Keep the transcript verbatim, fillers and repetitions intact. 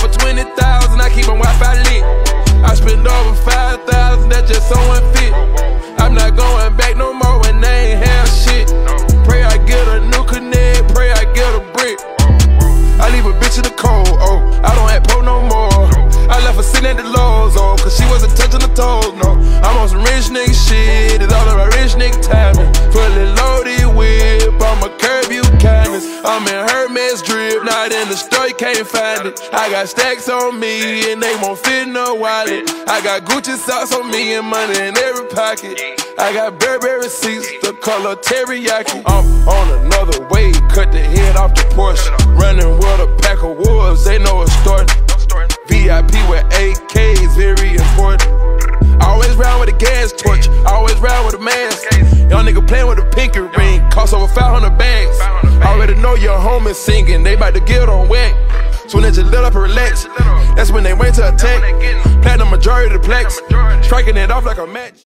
over twenty thousand, I keep my Wi-Fi lit. I spend over five thousand, that's just so unfit. I'm not going back no more when they ain't have shit. Pray I get a new connect, pray I get a brick. I leave a bitch in the cold, oh, I don't have po no more. I left her sitting at the Lowe's, oh, cause she wasn't touching the toes, no. I'm on some rich nigga shit, it's all about rich nigga timing. Fully loaded whip, I'ma curb you kindness. I'm in Hermes drip, not in the store, you can't find it. I got stacks on me, and they won't fit in no wallet. I got Gucci socks on me and money in every pocket. I got Burberry seats, the color teriyaki. I'm on another wave, cut the head off the Porsche. Running with a pack of wolves, they know it's starting. V I P with A Ks, very important. Always round with a gas torch, always round with a mask. Young nigga playing with a pinky ring, cost over five hundred bags. Already know your homie singing, they bout to get on whack. Soon as you lit up and relax, that's when they wait to attack. Platinum majority of the plaques, striking it off like a match.